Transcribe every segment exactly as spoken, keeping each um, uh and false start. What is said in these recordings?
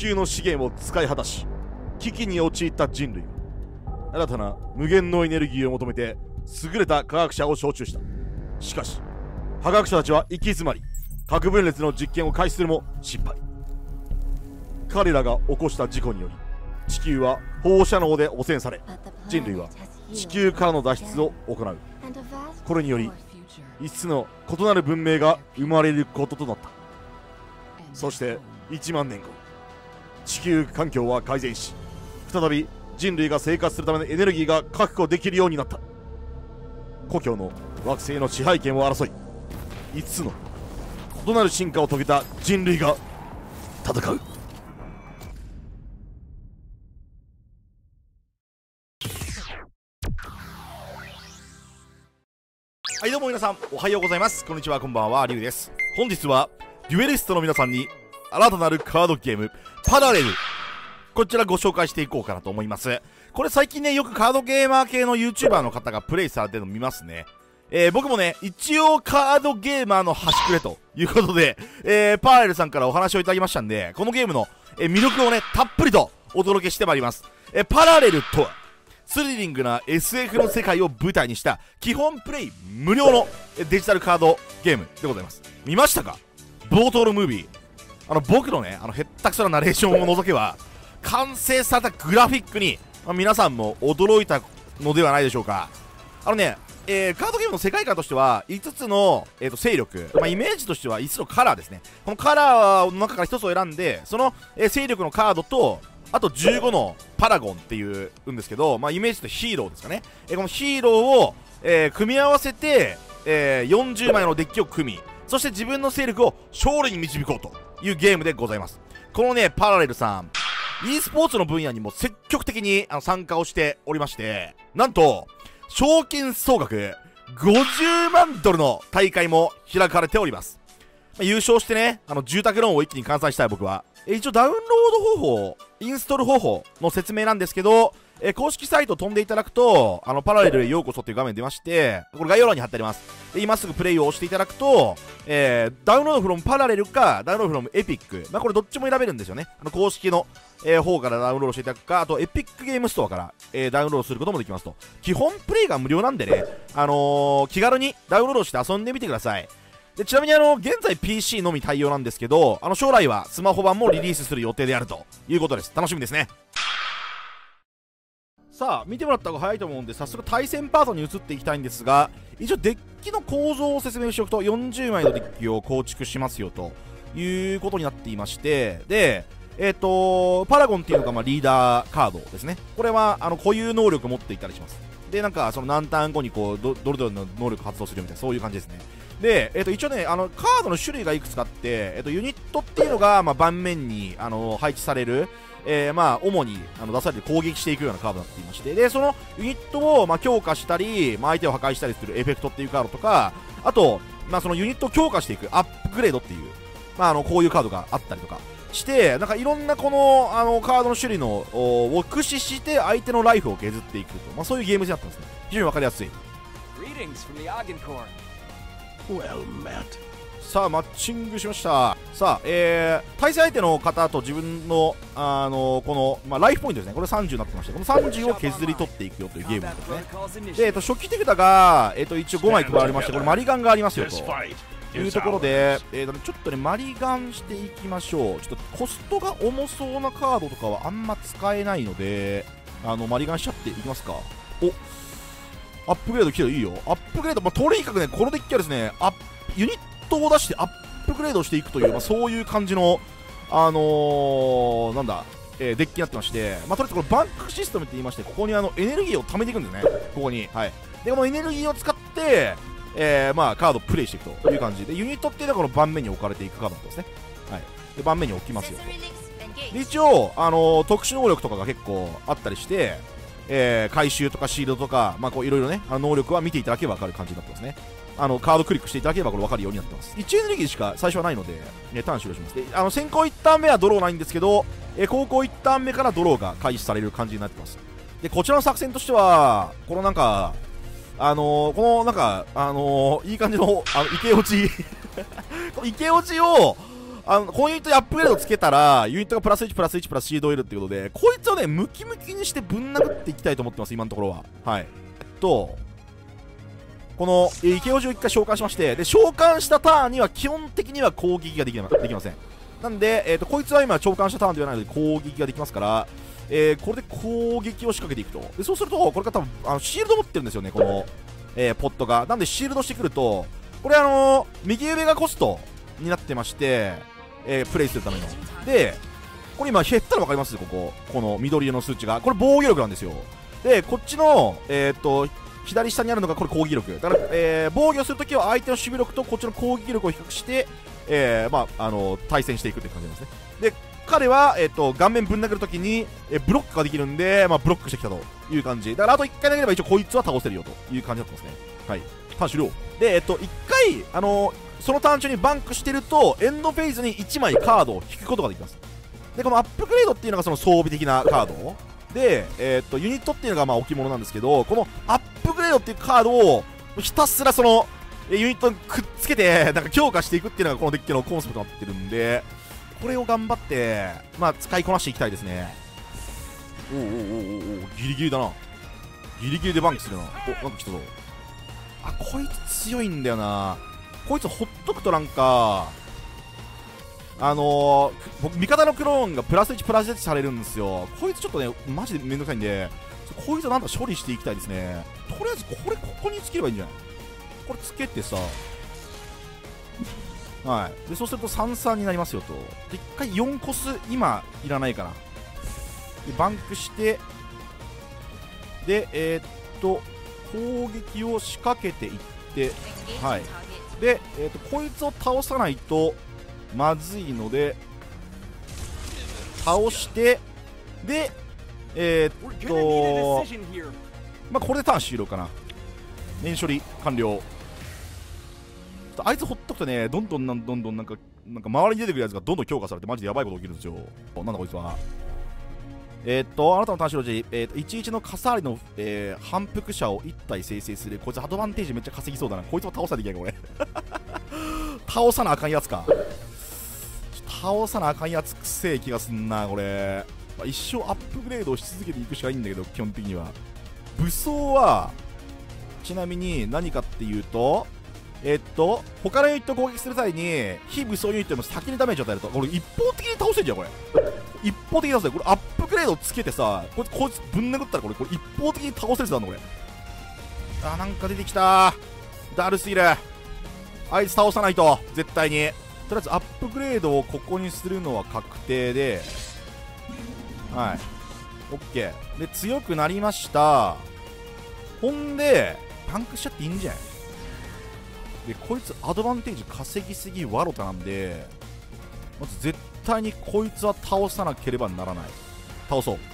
球の資源を使い果たし危機に陥った人類は新たな無限のエネルギーを求めて優れた科学者を招集した。しかし科学者たちは行き詰まり核分裂の実験を開始するも失敗。彼らが起こした事故により地球は放射能で汚染され、人類は地球からの脱出を行う。これによりいつつの異なる文明が生まれることとなった。そしていちまんねんご、地球環境は改善し再び人類が生活するためのエネルギーが確保できるようになった。故郷の惑星の支配権を争いいつつの異なる進化を遂げた人類が戦う。はい、どうも皆さんおはようございます。こんにちは、こんばんは、リュウです。本日はデュエリストの皆さんに新たなるカードゲームパラレル、こちらご紹介していこうかなと思います。これ最近ね、よくカードゲーマー系の YouTuber の方がプレイされてるの見ますね。えー、僕もね、一応カードゲーマーの端くれということで、えー、パラレルさんからお話をいただきましたんで、このゲームの、えー、魅力をね、たっぷりとお届けしてまいります。えー、パラレルとはスリリングな エスエフ の世界を舞台にした基本プレイ無料のデジタルカードゲームでございます。見ましたか？冒頭のムービー、あの僕のね、あのへったくそなナレーションを除けば完成されたグラフィックに、まあ、皆さんも驚いたのではないでしょうか。あのね、えー、カードゲームの世界観としてはいつつの、えー、と勢力、まあ、イメージとしてはいつつのカラーですね。このカラーの中からひとつを選んで、その、えー、勢力のカードとあとじゅうごのパラゴンっていうんですけど、まあ、イメージとヒーローですかね。えー、このヒーローを、えー、組み合わせて、えー、よんじゅうまいのデッキを組み、そして自分の勢力を勝利に導こうというゲームでございます。このね、パラレルさん e スポーツの分野にも積極的にあの参加をしておりまして、なんと賞金総額ごじゅうまんドルの大会も開かれております。まあ、優勝してね、あの住宅ローンを一気に完済したい僕は。え一応ダウンロード方法、インストール方法の説明なんですけど、え公式サイトを飛んでいただくと、あのパラレルへようこそっていう画面出まして、これ概要欄に貼ってあります。で今すぐプレイを押していただくと、えー、ダウンロードフロムパラレルかダウンロードフロムエピック、まあこれどっちも選べるんですよね。あの公式の、えー、方からダウンロードしていただくか、あとエピックゲームストアから、えー、ダウンロードすることもできますと。基本プレイが無料なんでね、あのー、気軽にダウンロードして遊んでみてください。でちなみにあの現在 ピーシー のみ対応なんですけど、あの将来はスマホ版もリリースする予定であるということです。楽しみですね。さあ見てもらった方が早いと思うんで早速対戦パートに移っていきたいんですが、一応デッキの構造を説明しておくとよんじゅうまいのデッキを構築しますよということになっていまして、でえっ、ー、とパラゴンっていうのがまあリーダーカードですね。これはあの固有能力を持っていたりします。でなんかその何ターン後にこう ど, どれぞれの能力発動するみたいな、そういう感じですね。で、えー、と一応ね、あのカードの種類がいくつかあって、えー、とユニットっていうのが、まあ、盤面にあの配置される、えー、まあ主にあの出されて攻撃していくようなカードになっていまして、でそのユニットを、まあ、強化したり、まあ、相手を破壊したりするエフェクトっていうカードとか、あと、まあ、そのユニットを強化していくアップグレードっていう、まあ、あのこういうカードがあったりとかして、なんかいろんなこのあのカードの種類のを駆使して相手のライフを削っていくと、まあ、そういうゲームになってますね。非常に分かりやすい。Well met. さあマッチングしました。さあ、えー、対戦相手の方と自分の、あのこの、まあ、ライフポイントですね。これさんじゅうになってまして、このさんじゅうを削り取っていくよというゲームなんですね。で、えー、と初期手札が、えー、と一応ごまい配られまして、これマリガンがありますよというところで、えー、とちょっとねマリガンしていきましょう。ちょっとコストが重そうなカードとかはあんま使えないので、あのマリガンしちゃっていきますか。おアップグレード来てる、いいよ。アップグレード、まあ、とにかくね、このデッキはですね、アップユニットを出してアップグレードしていくという、まあ、そういう感じの、あのー、なんだ、えー、デッキになってまして、まあ、とりあえずこれバンクシステムって言いまして、ここにあのエネルギーを貯めていくんですね、ここに。はい。で、このエネルギーを使って、えー、まあ、カードをプレイしていくという感じで、ユニットっていうのはこの盤面に置かれていくカードなんですね。はい。で、盤面に置きますよと。で、一応、あのー、特殊能力とかが結構あったりして、えー、回収とかシールドとか、まあ、こういろいろね、あの能力は見ていただければ分かる感じになってますね。あのカードクリックしていただければこれ分かるようになってます。いちエネルギーしか最初はないので、ね、ターン終了します。であの先行いちターン目はドローないんですけど、えー、後攻いちターン目からドローが開始される感じになってます。でこちらの作戦としては、このなんか、あのー、このなんか、あのー、いい感じのあの池落ちこの池落ちをあのこのユニットにアップグレードつけたらユニットがプラスいちプラスいちプラスシールドを得るっていうことで、こいつをねムキムキにしてぶん殴っていきたいと思ってます今のところは。はい。えっとこの、えー、池王子をいっかい召喚しまして、で召喚したターンには基本的には攻撃ができまできません。なんで、えー、とこいつは今召喚したターンではないので攻撃ができますから、えー、これで攻撃を仕掛けていくと。でそうするとこれから多分あのシールド持ってるんですよねこの、えー、ポットが。なんでシールドしてくるとこれあのー、右上がコストになってまして、えー、プレイするためので、これ今減ったら分かります？こここの緑色の数値がこれ防御力なんですよ。でこっちのえー、っと左下にあるのがこれ攻撃力だから、えー、防御するときは相手の守備力とこっちの攻撃力を比較して、えー、まああの対戦していくって感じなんですね。で彼は、えー、と顔面ぶん殴るときに、えー、ブロックができるんで、まあ、ブロックしてきたという感じだから、あといっかい投げれば一応こいつは倒せるよという感じになってますね。はい、ターン終了で、えっ、ー、といっかい、あのー、そのターン中にバンクしてるとエンドフェーズにいちまいカードを引くことができます。でこのアップグレードっていうのがその装備的なカードで、えー、とユニットっていうのがまあ置物なんですけど、このアップグレードっていうカードをひたすらそのユニットにくっつけてなんか強化していくっていうのがこのデッキのコンセプトになってるんで、これを頑張って、まあ、使いこなしていきたいですね。おおおおおおギリギリだな。ギリギリでバンクするな。おなんか来たぞ。あこいつ強いんだよな。こいつほっとくとなんかあのー、味方のクローンがプラスいちプラスいちされるんですよ。こいつちょっとねマジでめんどくさいんで、こいつはなんとか処理していきたいですね。とりあえずこれここにつければいいんじゃない？これつけてさ、はい、でそうするとさんさんになりますよと。でいっかいよんコス今いらないかな。でバンクしてでえー、っと攻撃を仕掛けていって、はい、で、えー、っとこいつを倒さないとまずいので倒してでえー、っとまあこれでターン終了かな。念処理完了。あいつほっとくとねどんどんなんどんどんなんかなんか周りに出てくるやつがどんどん強化されてマジでやばいこと起きるんですよ。なんだこいつは。えー、っとあなたの単種時、えー、っといちいちのカサーリの、えー、反復者をいち体生成する。こいつアドバンテージめっちゃ稼ぎそうだな。こいつも倒さなきゃいけないこれ倒さなあかんやつか。倒さなあかんやつくせえ気がすんなこれ、まあ、一生アップグレードをし続けていくしかないんだけど、基本的には武装はちなみに何かっていうと、えっと他のユニットを攻撃する際に非武装ユニットでも先にダメージを与えると、これ一方的に倒せんじゃんこれ。一方的に倒せる。これアップグレードをつけてさ、こいつこいつぶん殴ったらこれこれ一方的に倒せるやつなんだこれ。あなんか出てきただるすぎる。あいつ倒さないと絶対に。とりあえずアップグレードをここにするのは確定で、はい OK で強くなりました。ほんでパンクしちゃっていいんじゃない。でこいつアドバンテージ稼ぎすぎワロタなんで、まず絶対にこいつは倒さなければならない。倒そう。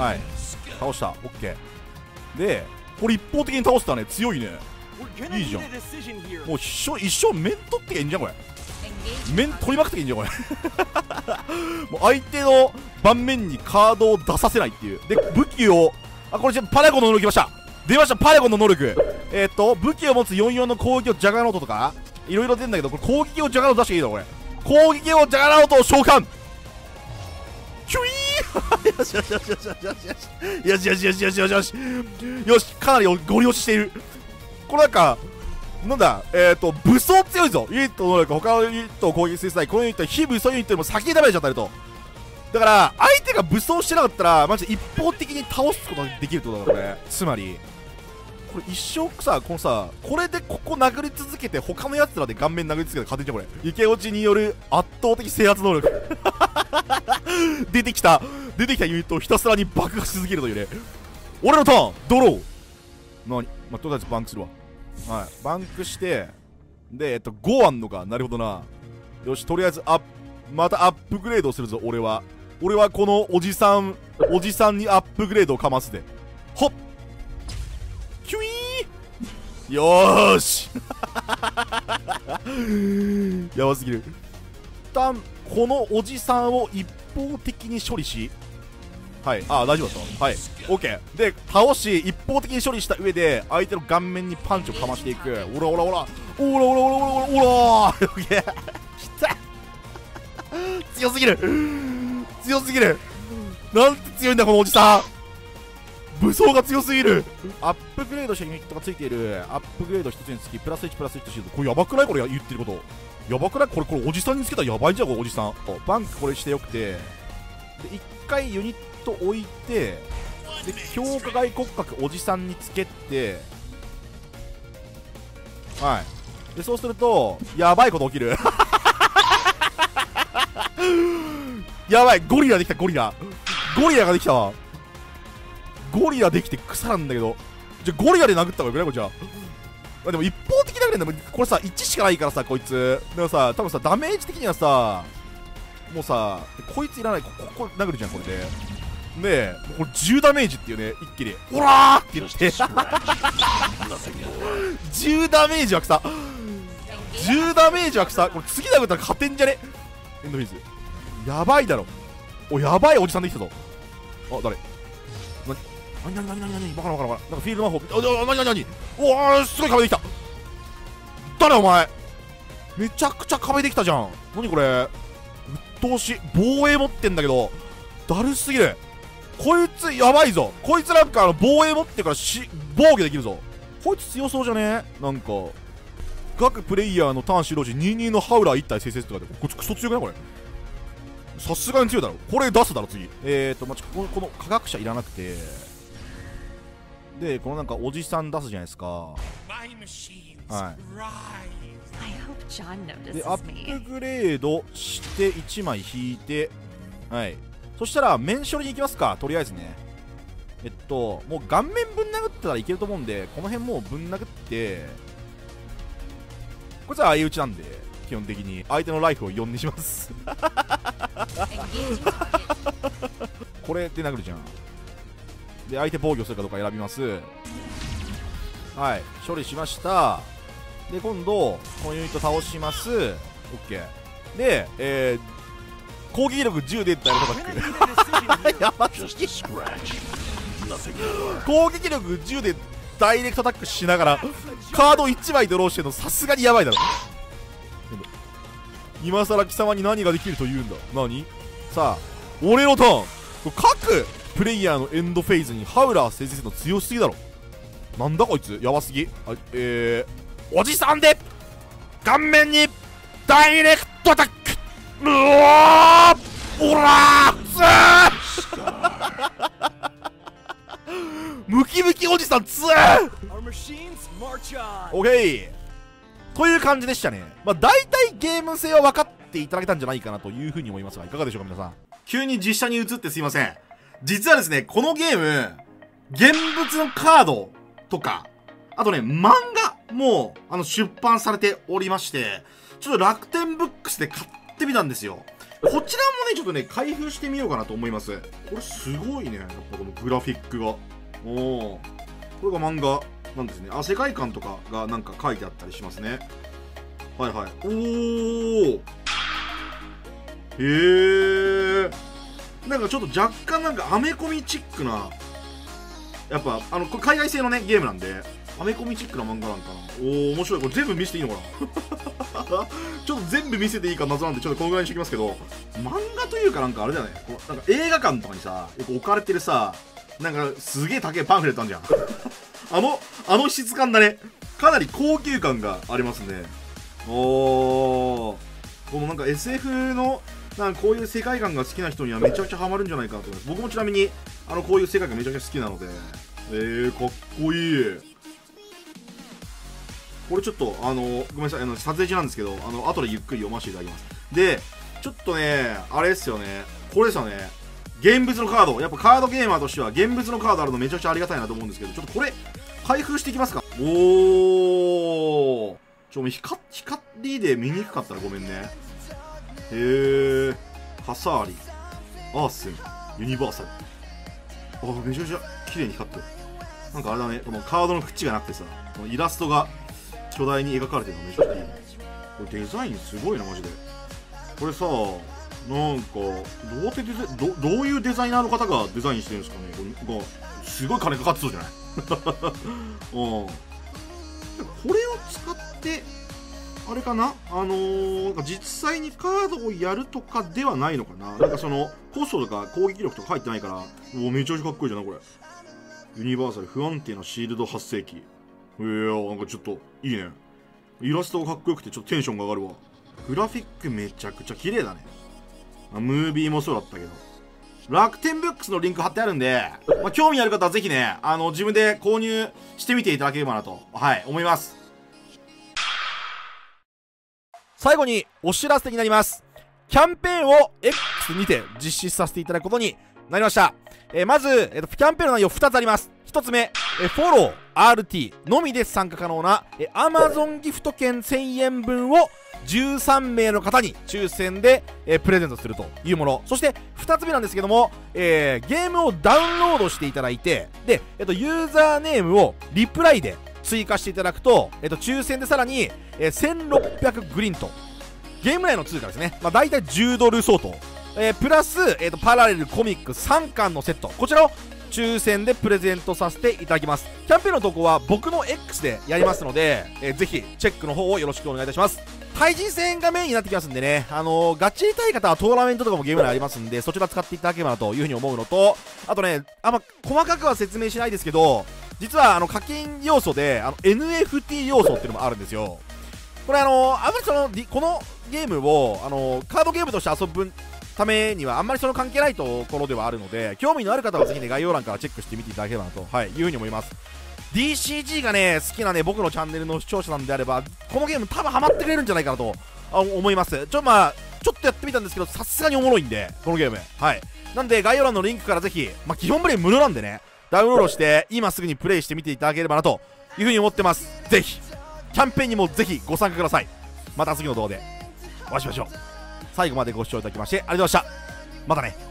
はい倒した。 OK でこれ一方的に倒したね。強いね。いいじゃん。もう一生一生面取ってきゃいいんじゃんこれ。面取りまくってきゃいいんじゃんこれもう相手の盤面にカードを出させないっていう。で武器をあこれパレゴンの能力来ました。出ましたパレゴンの能力。えー、っと武器を持つよんよんの攻撃をジャガノートとかいろいろ出るんだけど、これ攻撃をジャガノート出していいのこれ。攻撃をジャガノートを召喚キュイーよしよしよしよしよしよしよしよしよしよしよしよしかなりゴリ押ししている。これなんかなんだえっ、ー、と武装強いぞ。ユニットの能力他のユニットを攻撃する際このユニットは非武装ユニットよりも先にダメージを与えると。だから相手が武装してなかったらマジで一方的に倒すことができるってことだこれ。つまりこれ一生さこのさこれでここ殴り続けて他のやつらで顔面殴り続けて勝てんじゃんこれ。池落ちによる圧倒的制圧能力出てきた出てきたユニットをひたすらに爆破し続けるというね。俺のターンドロー何まあ、とりあえずバンクするわ。はい、バンクしてで、えっと、ごあんのか。なるほどな。よしとりあえずアップまたアップグレードするぞ。俺は俺はこのおじさんおじさんにアップグレードをかますでほっキュイーよーしやばすぎる。一旦このおじさんを一方的に処理しはい、ああ大丈夫だった。はい、 OK で倒し一方的に処理した上で相手の顔面にパンチをかましていく。オラオラオラオラオラオラオラオラオラオラきた強すぎる強すぎる。なんて強いんだこのおじさん。武装が強すぎる。アップグレードしたユニットがついている。アップグレードひとつにつきプラスいちプラスいちとシールド。これやばくない？これ言ってることやばくない？これこれおじさんにつけたらやばいじゃんこれおじさん。バンクこれしてよくて、でいっかいユニット置いて、で強化外骨格おじさんにつけて、はいでそうするとやばいこと起きるやばい、ゴリラできた。ゴリラゴリラができたわ。ゴリラできて草なんだけど、じゃあゴリラで殴った方がよくないこれ？じゃあ、まあ、でも一方的に殴れんだもんこれさ。いちしかないからさこいつ。だからさ多分さダメージ的にはさもうさこいついらない。こここ殴るじゃんこれで。でこれじゅうダメージっていうね、一気にオラーって言ってじゅうダメージは草じゅうダメージは草。これ次殴ったら勝てんじゃね？エンドフィーズやばいだろ。おやばいおじさんできたぞ。あ誰？なになになになになにバカなバカなバカな。なんかフィールド魔法。あなになになにおーすごい壁できた。誰お前めちゃくちゃ壁できたじゃん。なにこれうっとうしい。防衛持ってんだけどだるすぎる。こいつやばいぞ。こいつなんかあの防衛持ってからし防御できるぞ。こいつ強そうじゃね？なんか各プレイヤーのターン終了時にじゅうにのハウラーいち体生成とかでこいつクソ強くないこれ？さすがに強いだろこれ。出すだろ次。えーとまあ、ちょこのこの科学者いらなくて、でこのなんかおじさん出すじゃないですか。はいでアップグレードしていちまい引いて、はいそしたら面処理に行きますか。とりあえずねえっともう顔面ぶん殴ったらいけると思うんで、この辺もうぶん殴って、こいつは相打ちなんで基本的に相手のライフをよんにしますこれで殴るじゃん。で相手防御するかどうか選びます。はい処理しました。で今度このユニット倒します。 OK で、えー、攻撃力じゅうでダイレクトアタックやばすぎ攻撃力じゅうでダイレクトアタックしながらカードいちまいドローしてるのさすがにやばいだろ。今さら貴様に何ができると言うんだ。何さあ俺のターン。各プレイヤーのエンドフェーズにハウラー生成するの強すぎだろ。なんだこいつやばすぎ。あえー、おじさんで顔面にダイレクトアタック。うわーおらームキムキおじさんつーオッケーという感じでしたね。まあ大体ゲーム性は分かっていただけたんじゃないかなというふうに思いますが、いかがでしょうか皆さん。急に実写に移ってすいません。実はですねこのゲーム現物のカードとかあとね漫画もあの出版されておりまして、ちょっと楽天ブックスで買ってみたんですよ。こちらもねちょっとね開封してみようかなと思います。これすごいねやっぱこのグラフィックが。おおこれが漫画なんですね。あ世界観とかがなんか書いてあったりしますね。はいはい。おおへえなんかちょっと若干なんかアメコミチックな、やっぱあのこれ海外製のねゲームなんでアメコミチックな漫画なんかな。おお面白い。これ全部見せていいのかなちょっと全部見せていいか謎なんでちょっとこのぐらいにしておきますけど、漫画というかなんかあれだよね、こうなんか映画館とかにさよく置かれてるさなんかすげえ高いパンフレットあんじゃんあのあの質感だね。かなり高級感がありますね。おーこのなんか エスエフ のなんかこういう世界観が好きな人にはめちゃくちゃハマるんじゃないかなと思います。僕もちなみにあのこういう世界観めちゃくちゃ好きなので、えー、かっこいい。これちょっとあのごめんなさいあの撮影中なんですけど、あの後でゆっくり読ませていただきます。でちょっとねあれですよね、これですよね、現物のカード。やっぱカードゲーマーとしては現物のカードあるのめちゃくちゃありがたいなと思うんですけど、ちょっとこれ開封していきますか。おーちょ光光で見にくかったらごめんね。へーハサーリアーセンユニバーサル。あめちゃくちゃ綺麗に光ってる。なんかあれだね、このカードの縁がなくてさこのイラストが巨大に描かれてるのめちゃくちゃいい。これデザインすごいなマジで。これさなんかどうやってデザどどういうデザイナーの方がデザインしてるんですかね。これなんかすごい金かかってそうじゃない。うん、これを使ってあれかな、あのー、なんか実際にカードをやるとかではないのかな。なんかそのコストとか攻撃力とか入ってないから、もうめちゃくちゃかっこいいじゃんなこれ。ユニバーサル不安定なシールド発生器。いやー、なんかちょっといいね。イラストがかっこよくてちょっとテンションが上がるわ。グラフィックめちゃくちゃ綺麗だね。ムービーもそうだったけど、楽天ブックスのリンク貼ってあるんで、まあ、興味ある方はぜひね、あの自分で購入してみていただければなと、はい、思います。最後にお知らせになります。キャンペーンを X にて実施させていただくことになりました。えー、まず、えーと、キャンペーンの内容ふたつあります。ひとつめ、えー、フォロー アールティー のみで参加可能な、えー、Amazon ギフト券せんえんぶんをじゅうさんめいの方に抽選で、えー、プレゼントするというもの。そしてふたつめなんですけども、えー、ゲームをダウンロードしていただいて、で、えーと、ユーザーネームをリプライで追加していただくと、えーと、抽選でさらに、えー、せんろっぴゃくグリント、ゲーム内の通貨ですね、まあ、大体じゅうドル相当、えー、プラス、えーと、パラレルコミックさんかんのセット、こちらを抽選でプレゼントさせていただきます。キャンペーンの投稿は僕の X でやりますので、えー、ぜひチェックの方をよろしくお願いいたします。対人戦がメインになってきますんでね、あのー、ガチりたい方はトーナメントとかもゲーム内ありますんで、そちら使っていただければなというふうに思うのと、あとね、あんま細かくは説明しないですけど、実はあの課金要素であの エヌエフティー 要素っていうのもあるんですよ。これあのー、あんまりそのこのゲームを、あのー、カードゲームとして遊ぶためにはあんまりその関係ないところではあるので、興味のある方はぜひね概要欄からチェックしてみていただければなと、はい、いうふうに思います。 ディーシージー がね好きなね僕のチャンネルの視聴者なんであれば、このゲーム多分ハマってくれるんじゃないかなと思います。ちょまあちょっとやってみたんですけど、さすがにおもろいんでこのゲーム、はい、なんで概要欄のリンクからぜひ、まあ、基本プレイ無料なんでね、ダウンロードして今すぐにプレイしてみていただければなというふうに思ってます。ぜひキャンペーンにもぜひご参加ください。また次の動画でお会いしましょう。最後までご視聴いただきましてありがとうございました。またね。